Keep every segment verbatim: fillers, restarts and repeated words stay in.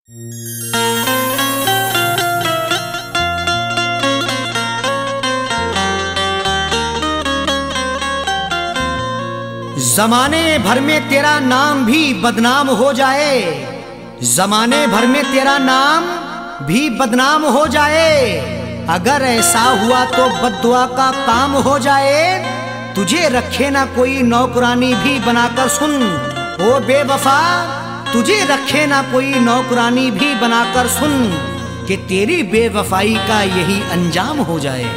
जमाने भर में तेरा नाम भी बदनाम हो जाए, जमाने भर में तेरा नाम भी बदनाम हो जाए, अगर ऐसा हुआ तो बद्दुआ का काम हो जाए। तुझे रखे ना कोई नौकरानी भी बनाकर सुन, ओ बेवफा तुझे रखे ना कोई नौकरानी भी बनाकर सुन, कि तेरी बेवफाई का यही अंजाम हो जाए।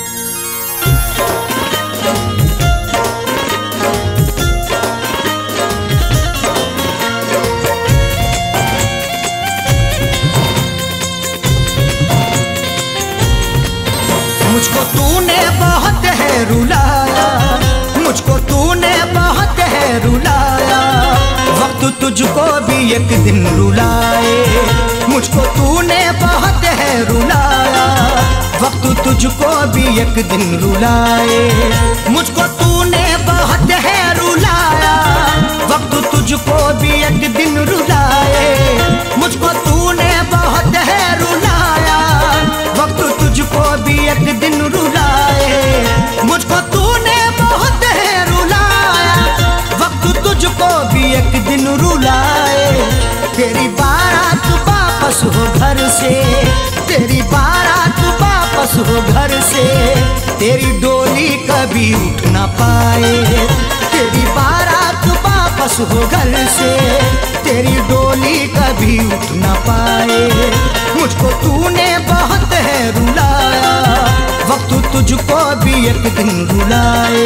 मुझको तूने बहुत है रुलाया, मुझको तूने बहुत है रुलाया, वक्त तुझको भी एक दिन रुलाए। मुझको तूने बहुत है रुलाया, वक्त तुझको भी एक दिन रुलाए। मुझको तूने बहुत है रुलाया, वक्त तुझको भी एक दिन रुलाए। मुझको तूने बहुत है रुलाया, वक्त तुझको भी एक दिन रुलाए। मुझको तूने बहुत है रुलाया, वक्त तुझको भी एक दिन रुलाए। तेरी बारात वापस हो घर से, तेरी बारात वापस हो घर से, तेरी डोली कभी उठ ना पाए। तेरी बारात वापस हो घर से, तेरी डोली कभी उठ ना पाए। मुझको तूने बहुत है रुलाया, वक्त तुझको भी एक दिन रुलाए।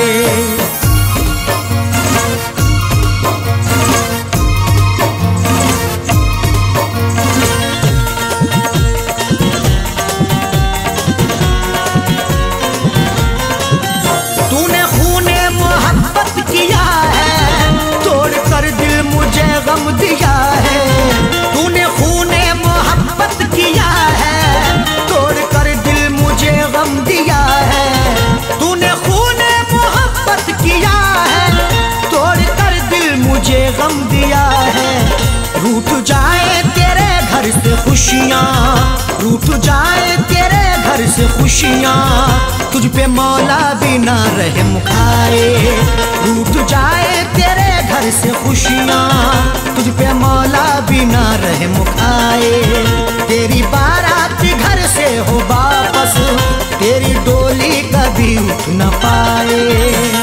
तूने खूने मोहब्बत किया है, तोड़ कर दिल मुझे गम दिया है। तूने खूने मोहब्बत किया है, तोड़ कर दिल मुझे गम दिया है। तूने खूने मोहब्बत किया है, तोड़ कर दिल मुझे गम दिया है। रूठ जाए तेरे घर से खुशियाँ, रूठ जाए तेरे घर से खुशियाँ, तुझ पे मौला भी ना रहम खाए। रूठ जाए तेरे घर से खुशियाँ, तुझ पे मौला भी ना रहम खाए। तेरी बारात घर से हो वापस, तेरी डोली कभी उठ न पाए।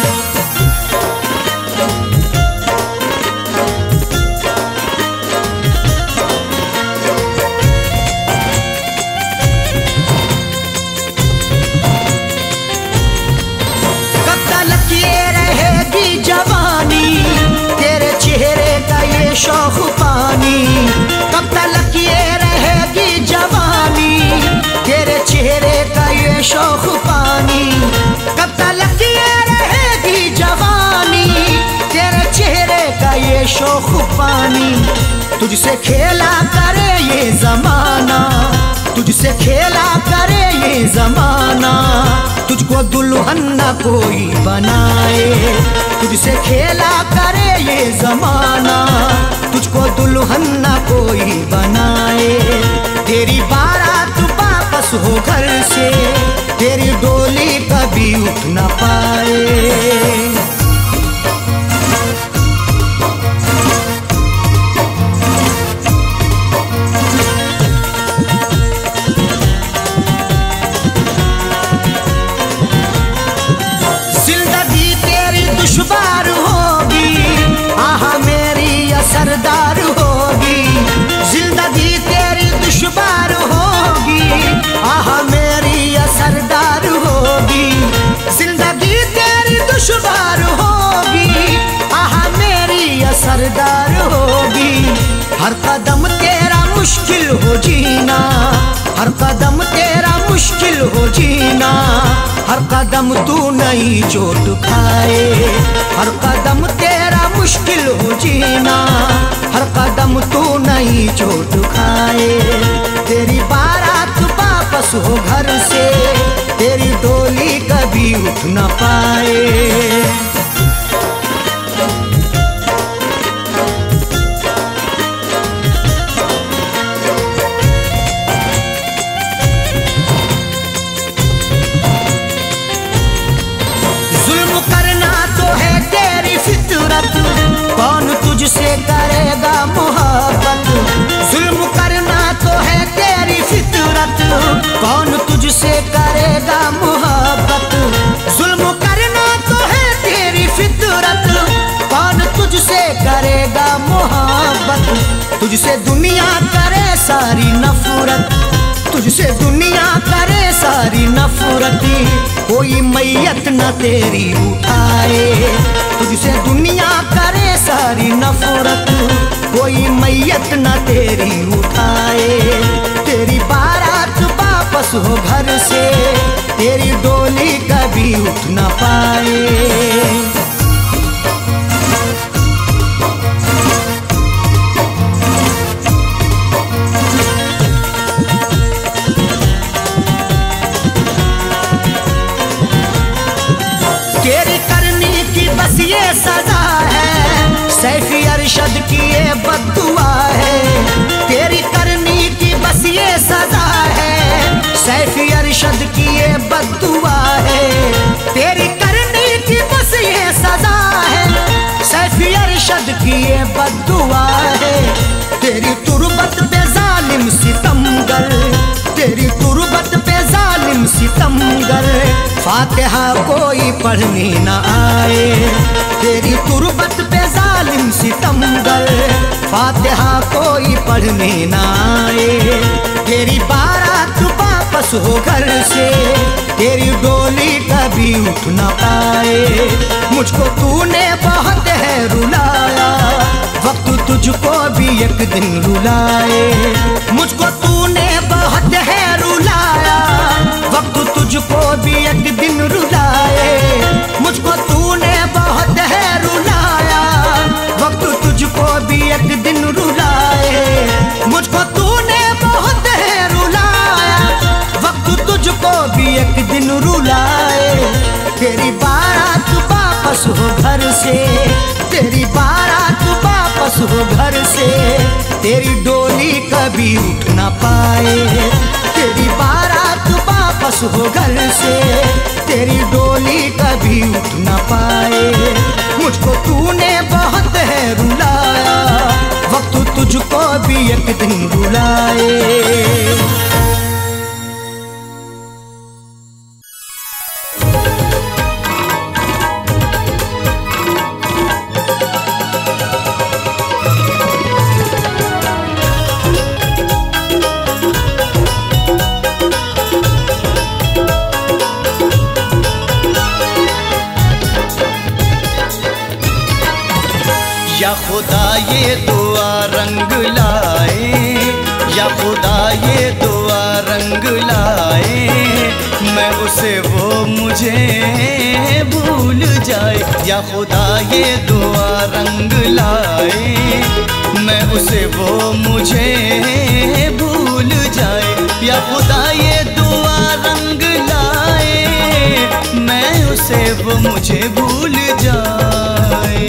शौक पानी कब तक ये रहेगी जवानी, तेरे चेहरे का ये शौक पानी। कब तक ये रहेगी जवानी, तेरे चेहरे का ये शौक पानी। तुझसे खेला करे ये जमाना, तुझसे खेला करे ये जमाना, तुझको दुल्हन न कोई बनाए। तुझसे खेला करे ये जमाना, तुझको दुल्हन न कोई बनाए। तेरी बारात वापस हो घर से, तेरी डोली कभी उठ न पाए। दुश्वार होगी आहा मेरी असरदार होगी, जिंदगी तेरी दुश्वार होगी आहा मेरी असरदार होगी। जिंदगी तेरी दुश्वार होगी आहा मेरी असरदार होगी। हर कदम तेरा मुश्किल हो जीना, हर कदम तेरा मुश्किल हो जीना, हर कदम तू नई चोट खाए। हर कदम तेरा मुश्किल हो जीना, हर कदम तू नई चोट खाए। तेरी बारात वापस हो घर से, तेरी डोली कभी उठ न पाए। तुझसे दुनिया करे सारी नफरत, तुझसे दुनिया करे सारी नफरती, कोई मैयत न तेरी उठाए। तुझसे दुनिया करे सारी नफरत, कोई मैयत न तेरी उठाए। तेरी बारात वापस हो घर से, तेरी डोली कभी उठ न पाए। तेरी करनी की बस ये सजा है, सैफी अरशद की ये बद्दुआ है। तेरी करनी की बस ये सजा है, सैफी अरशद की ये बद्दुआ है। तेरी करनी की बस ये सजा है, सैफी अरशद की ये बद्दुआ है। तेरी तुरबत पे जालिम सितमगर, तेरी तुरबत पे जालिम सितमगर, फातिहा कोई पढ़ने न आए। तेरी तुरबत पे जालिम सितमगर, फातिहा कोई पढ़ने न आए। तेरी बारात वापस हो घर से, तेरी डोली कभी उठ न पाए। मुझको तूने बहुत है रुलाया, वक्त तुझको भी एक दिन रुलाए। मुझको तूने बहुत है रुलाया, वक्त तुझको भी एक दिन रुलाए। मुझको तूने बहुत है रुलाया, वक्त तुझको भी एक दिन रुलाए। मुझको तूने बहुत है रुलाया, वक्त तुझको भी एक दिन रुलाए। तेरी बारात वापस हो घर से, तेरी बारात वापस हो घर से, तेरी डोली कभी उठ न पाए। तेरी बारात वापस हो घर से, तेरी डोली कभी उठ न पाए। मुझको तूने बहुत है रुलाया, वक्त तुझको भी एक दिन रुलाए। या खुदा ये दुआ रंग लाए, या खुदा ये दुआ रंग लाए, मैं उसे वो मुझे भूल जाए। या खुदा ये दुआ रंग लाए, मैं उसे वो मुझे भूल जाए। या खुदा ये दुआ रंग लाए, मैं उसे वो मुझे भूल जाए।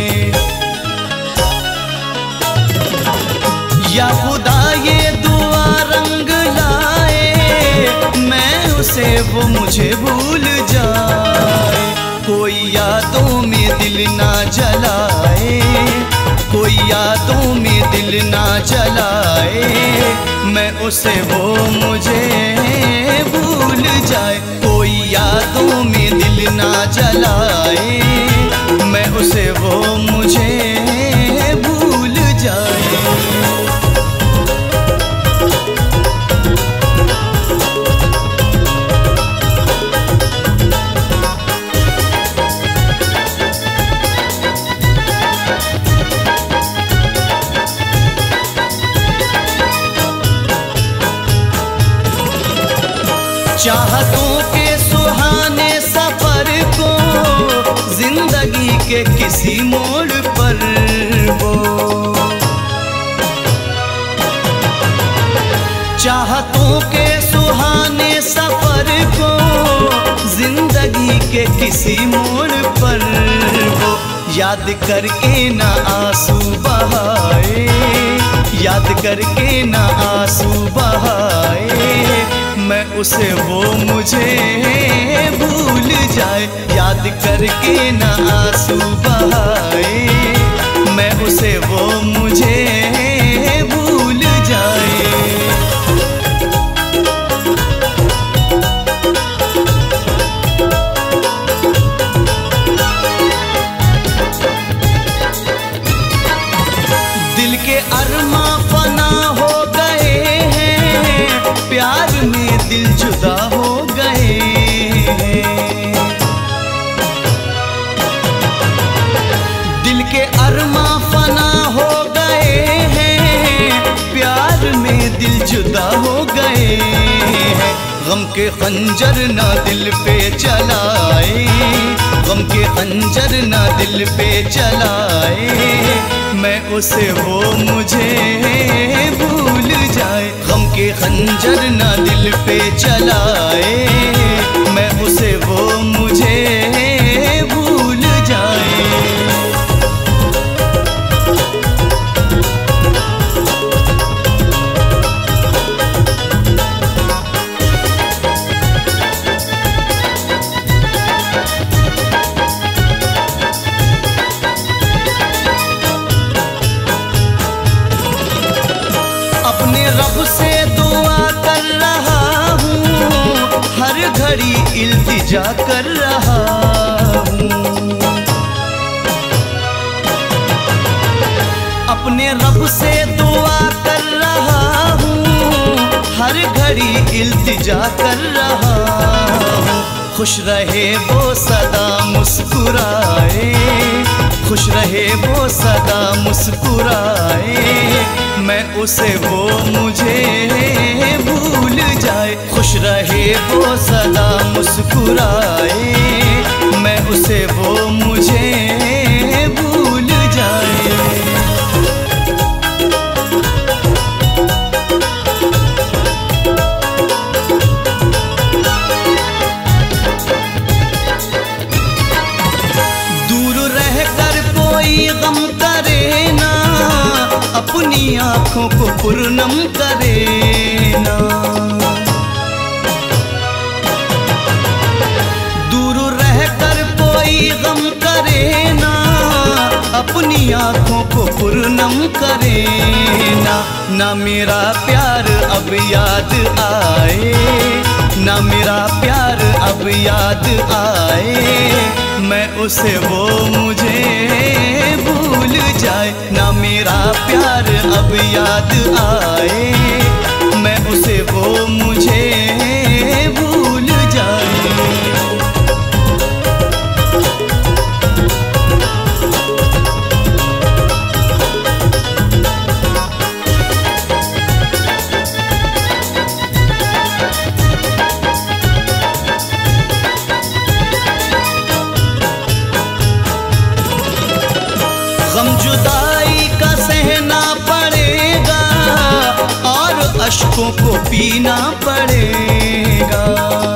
या खुदा ये दुआ रंग लाए, मैं उसे वो मुझे भूल जाए। कोई यादों में दिल ना जलाए, कोई यादों में दिल ना जलाए, मैं उसे वो मुझे भूल जाए। कोई यादों में दिल ना जलाए, मैं उसे वो मुझे भूल जाए। चाहतों के सुहाने सफर को जिंदगी के किसी मोड़ पर वो, चाहतों के सुहाने सफर को जिंदगी के किसी मोड़ पर वो, याद करके ना आंसू बहाए, याद करके ना आंसू बहाए, मैं उसे वो मुझे भूल जाए। याद करके ना आंसू बहाए, मैं उसे वो मुझे भूल जाए। दिल के अरमा जुदा हो गए हैं। गम के खंजर ना दिल पे चलाए, गम के खंजर ना दिल पे चलाए, मैं उसे वो मुझे भूल जाए। गम के खंजर ना दिल पे चलाए, मैं उसे वो मुझे भूल जाए। अपने रब से दुआ कर रहा हूँ, हर घड़ी इल्तिजा कर रहा हूँ। अपने रब से दुआ कर रहा हूँ, हर घड़ी इल्तिजा कर रहा हूँ। खुश रहे वो सदा मुस्कुराए, खुश रहे वो सदा मुस्कुराए, मैं उसे वो मुझे भूल जाए। खुश रहे वो सदा मुस्कुराए, मैं उसे वो मुझे भूल जाए। गम करे ना, अपनी आँखों को पूर्णम करे ना। दूर रह कर कोई गम करे ना, अपनी आँखों को पूर्णम करे ना। ना मेरा प्यार अब याद आए, ना मेरा प्यार अब याद आए, मैं उसे वो मुझे भूल जाए। ना मेरा प्यार अब याद आए, मैं उसे वो मुझे भूल जाए। गम जुदाई का सहना पड़ेगा और अश्कों को पीना पड़ेगा।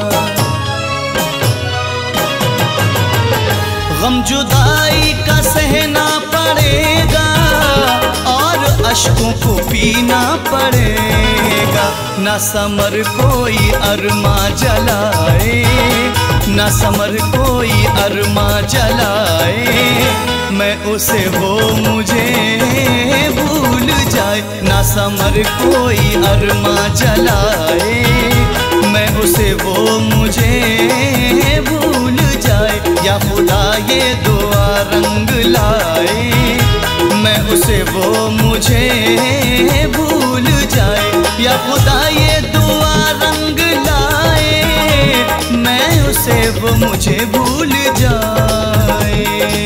गम जुदाई का सहना पड़ेगा और अश्कों को पीना पड़ेगा। ना समर कोई अरमा जलाए, ना समर कोई अरमा जलाए, मैं उसे वो मुझे भूल जाए। ना समर कोई अरमा जलाए, मैं उसे वो मुझे भूल जाए। या खुदा ये दुआ रंग लाए, मैं उसे वो मुझे भूल जाए। या खुदा ये दुआ रंग लाए, मैं उसे वो मुझे भूल जाए।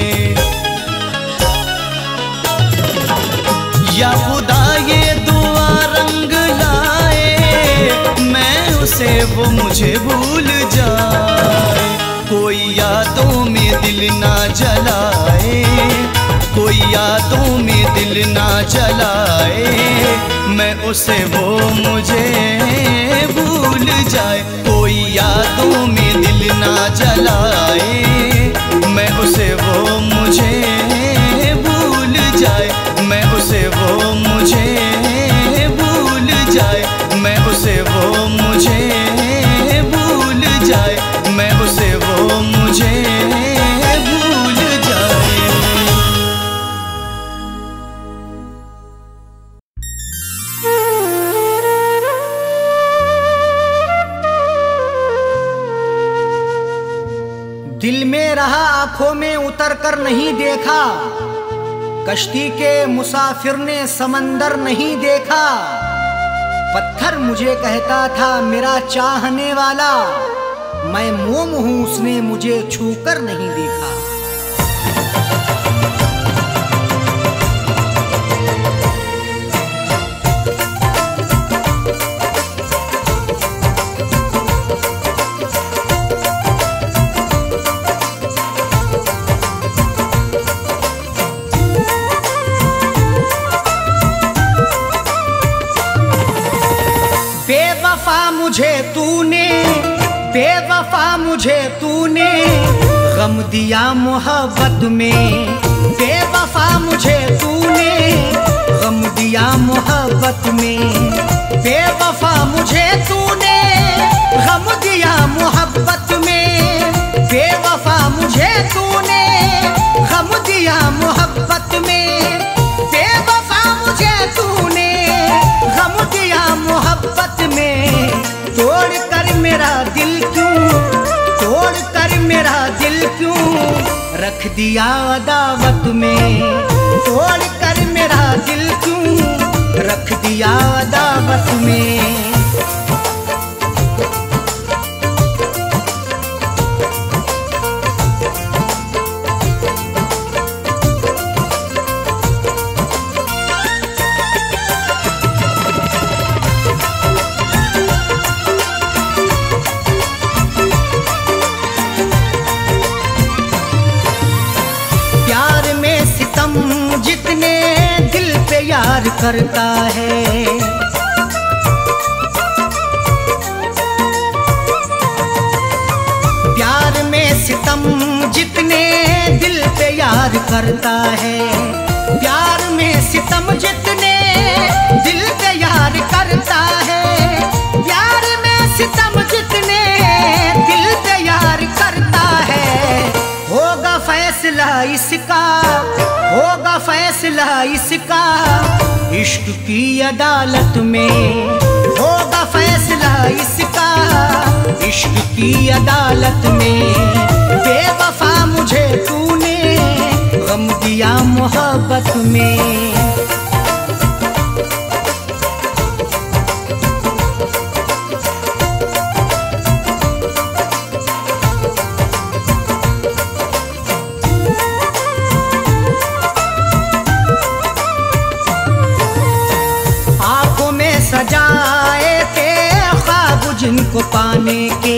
या खुदा ये दुआ रंग लाए, मैं उसे वो मुझे भूल जाए। कोई यादों में दिल ना जलाए, कोई यादों में दिल ना जलाए, मैं उसे वो मुझे भूल जाए। कोई यादों में दिल ना जलाए, मैं उसे वो मुझे भूल जाए। मैं उसे वो मुझे भूल जाए, मैं उसे वो मुझे भूल जाए, मैं उसे वो मुझे भूल जाए। दिल में रहा आंखों में उतर कर नहीं देखा, कश्ती के मुसाफिर ने समंदर नहीं देखा। पत्थर मुझे कहता था मेरा चाहने वाला, मैं मोम हूँ उसने मुझे छूकर नहीं देखा। बेवफा मुझे तूने, बेवफा मुझे तूने गम दिया मोहब्बत में। बेवफा मुझे तूने गम दिया मोहब्बत में। बेवफा मुझे तूने गम दिया मोहब्बत में। बेवफा मुझे तूने गम दिया मोहब्बत में। बेवफा मुझे तूने गम दिया मोहब्बत में। तोड़ कर मेरा दिल क्यों, तोड़ कर मेरा दिल क्यों रख दिया अदावत में। तोड़ कर मेरा दिल क्यों रख दिया अदावत में। जितने दिल पे यार करता है, प्यार में सितम जितने दिल पे यार करता है। प्यार में सितम जितने दिल पे यार करता है। प्यार में सितम जितने दिल पे यार करता है। होगा फैसला इसका, होगा फैसला इसका इश्क की अदालत में। होगा फैसला इसका इश्क की अदालत में। बेवफा मुझे तूने गम दिया मोहब्बत में। सजाए थे ख्वाब जिनको पाने के,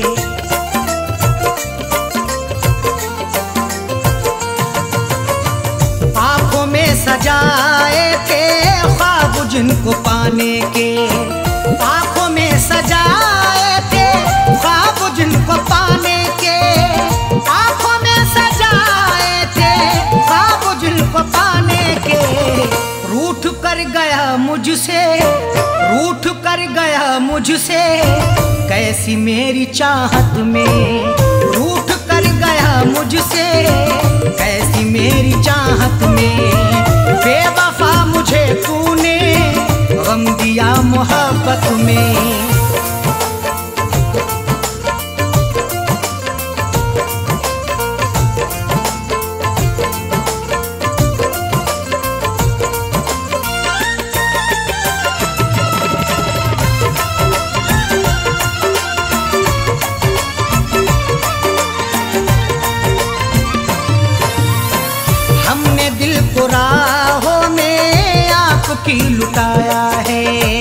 आंखों में सजाए थे ख्वाब जिनको पाने के। आंखों में सजाए थे ख्वाब जिनको पाने के। आंखों में सजाए थे ख्वाब जिनको पाने के। रूठ कर गया मुझसे, रूठ कर गया मुझसे कैसी मेरी चाहत में। रूठ कर गया मुझसे कैसी मेरी चाहत में। बेवफा मुझे तूने गम दिया मोहब्बत में। दिल को राहों में आपकी लुटाया है।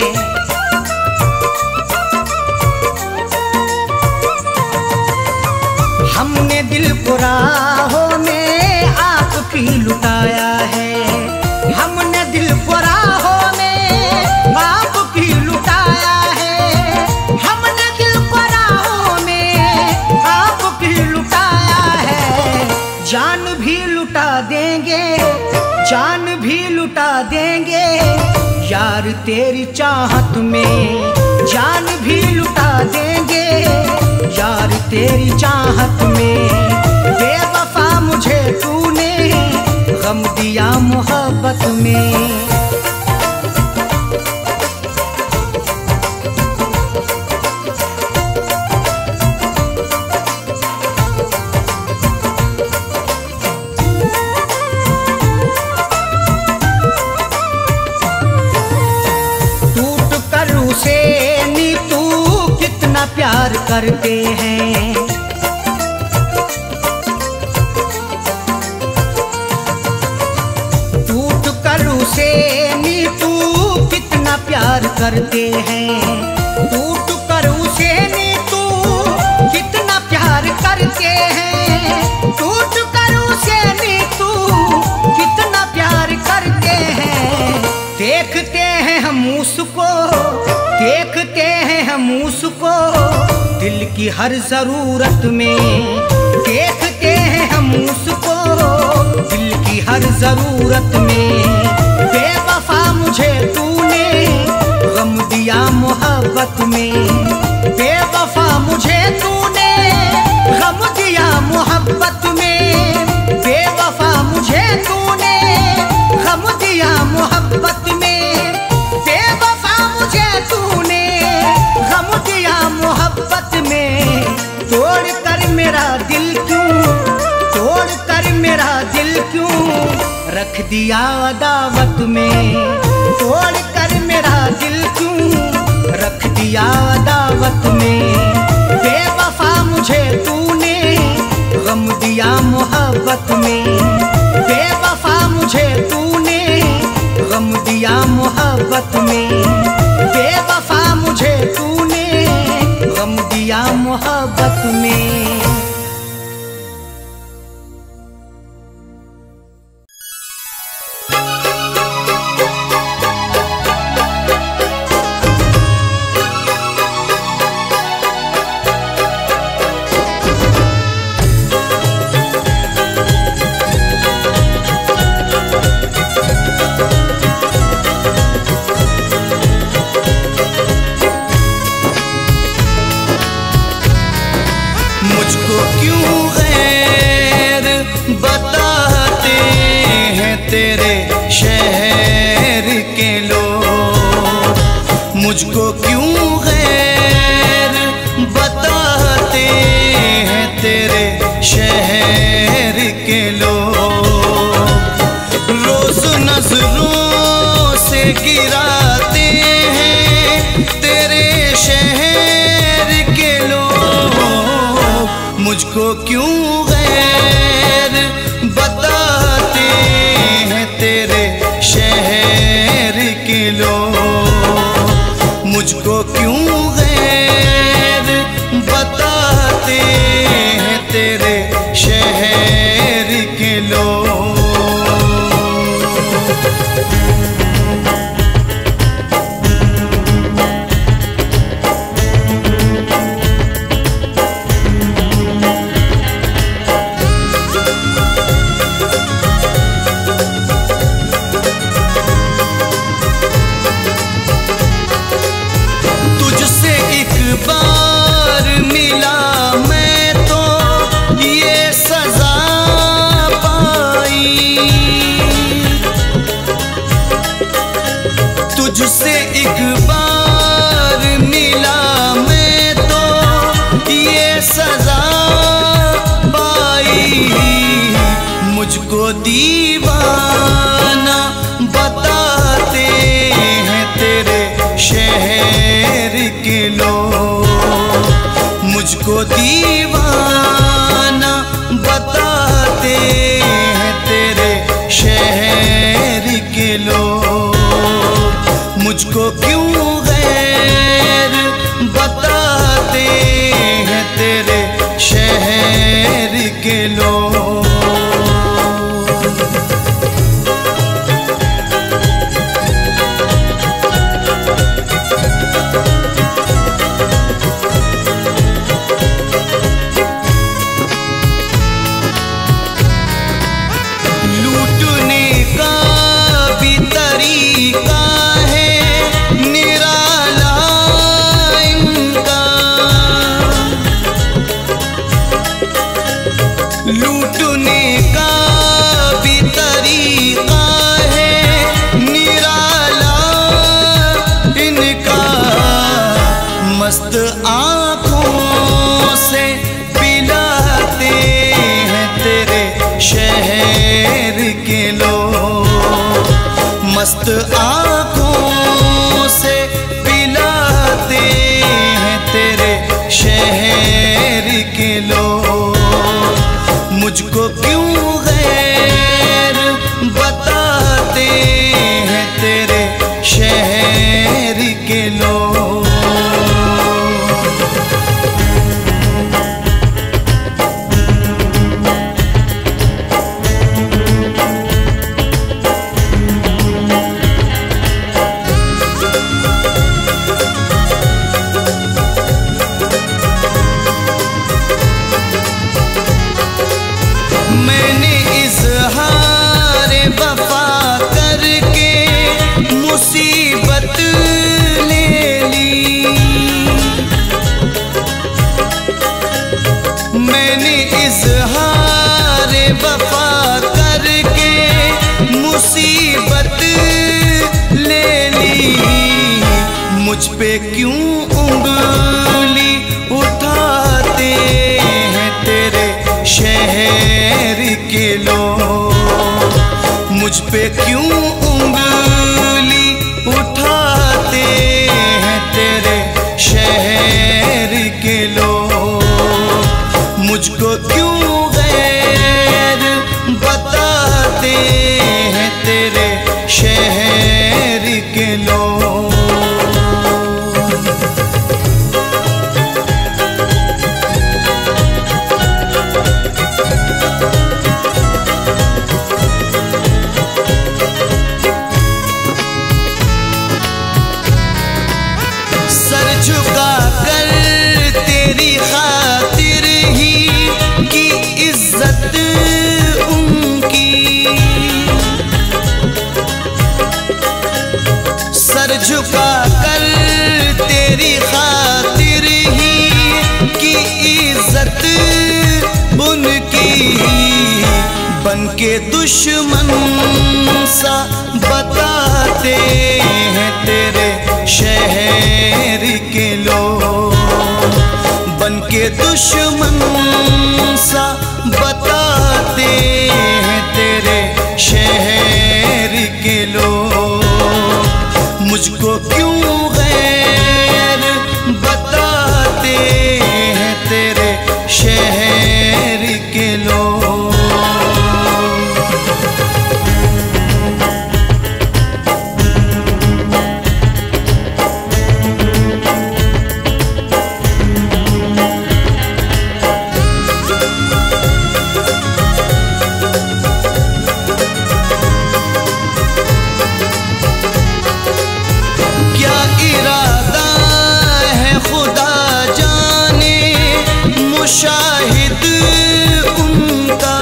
हमने दिल को राहों में आपकी लुटाया है। हमने दिल को राहों में आपकी लुटाया है। हमने दिल को राहों में आपकी लुटाया है। जान भी लुटा देंगे, जान भी लुटा देंगे यार तेरी चाहत में। जान भी लुटा देंगे यार तेरी चाहत में। बेवफा मुझे तूने गम दिया मोहब्बत में। से नीतू कितना प्यार करते हैं। टूट कर उसे नीतू कितना प्यार करते हैं। टूट कर उसे नीतू कितना प्यार करते हैं। टूट कर उसे नीतू कितना प्यार करते हैं। देखते हैं हम उसको, देखते हैं हम उसको दिल की हर जरूरत में, देखते हैं हम उसको दिल की हर जरूरत में। बेवफा मुझे तूने गम दिया मोहब्बत में, बेवफा मुझे तूने गम दिया मोहब्बत में, बेवफा मुझे तूने गम दिया मोहब्बत में, बेवफा मुझे तूने गम दिया मोहब्बत में। तोड़ कर मेरा दिल क्यों, तोड़ कर मेरा दिल क्यों रख दिया अदावत में, तोड़ कर मेरा दिल क्यों रख दिया अदावत में। बेवफा मुझे तूने गम दिया मोहब्बत में, बेवफा मुझे तूने गम दिया मोहब्बत में, बेवफा मुझे तूने गम दिया मोहब्बत में। मुझको क्यों गैर बताते हैं तेरे शहर के लोग, मुझको क्यों गैर बताते हैं तेरे शहर के लोग। रोज नजरों से गिराते हैं तेरे शहर के लोग, मुझको क्यों गैर बताते हैं तेरे शहर के लोग, मुझको क्यों गैर बताते हैं तेरे शहर के लोग। तुझसे एक बार मिला मैं तो ये सजा पाई, तुझसे एक बार मिला मैं तो ये सजा पाई। मुझको दीवाना बताते हैं तेरे शहर के लोग, मुझको दीवाना बताते हैं तेरे शहर के लोग, मुझको क्यों गैर बताते हैं तेरे शहर के लोग। लूटने का भी तरीका है निराला इनका, लूटने का भी तरीका है निराला इनका। मस्त आँखों से पिलाते हैं तेरे शहर के लोग, मस्त आँखों से पिलाते हैं तेरे शहर के लोग, मुझको क्यों गैर बताते हैं तेरे शहर के लोग। पे क्यों उंगली उठाते हैं तेरे शहर के लोग, मुझ पे क्यों उंगली उठाते हैं तेरे शहर के लोग, मुझको क्यों गैर बताते हैं तेरे शहर के लोग। सर झुका कर तेरी खातिर ही की इज्जत उनकी, सर झुका कर तेरी खातिर ही की इज्जत उनकी, बन के दुश्मन सा बताते हैं तेरे शहर के लोग, बन के दुश्मन सा बताते हैं तेरे शहर के लोग, मुझको क्यों गैर बताते हैं तेरे शहर के लोग। क्या इरादा है खुदा जाने मुशाहिद उनका,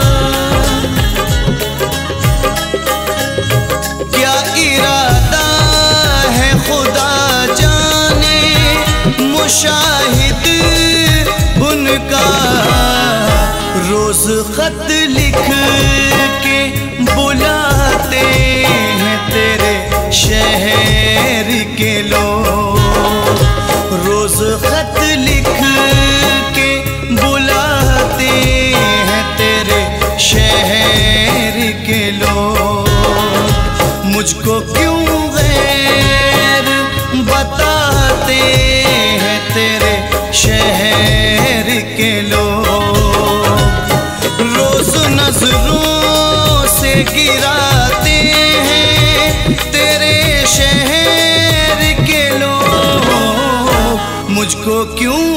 क्या इरादा है खुदा जाने मुशाहिद उनका, रोज खत लिख के बुलाते हैं तेरे शहर के लोग, रोज खत लिख के बुलाते हैं तेरे शहर के लोग, मुझको क्यों गैर बताते हैं तेरे शहर के लोग, रोज नजरों से गिराते हैं तेरे शहर के लोग, मुझको क्यों